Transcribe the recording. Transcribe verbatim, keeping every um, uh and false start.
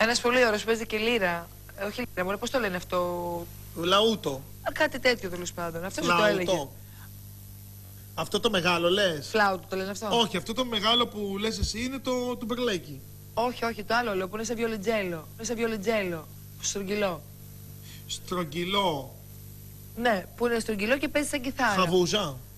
Ένας πολύ ωραίος, παίζει και λύρα. Ε, όχι λύρα, μωρέ, πώς το λένε αυτό. Λαούτο. Α, κάτι τέτοιο τέλος πάντων. Αυτό το έλεγε. Αυτό το μεγάλο λες? Φλάουτο το λένε αυτό. Όχι, αυτό το μεγάλο που λες εσύ είναι το του μπερλέκι. Όχι, όχι, το άλλο λέω που είναι σαν βιολετζέλο. Είναι σαν βιολετζέλο. Στρογγυλό. Στρογγυλό. Ναι, που είναι στρογγυλό και παίζει σαν κιθάρα. Χαβούζα.